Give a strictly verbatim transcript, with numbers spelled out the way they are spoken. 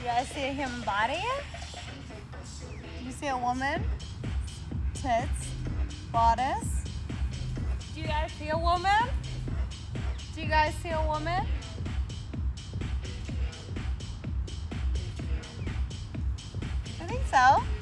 guys see a human body? Do you see a woman? Tits. Bodice. Do you guys see a woman? Do you guys see a woman? I think so.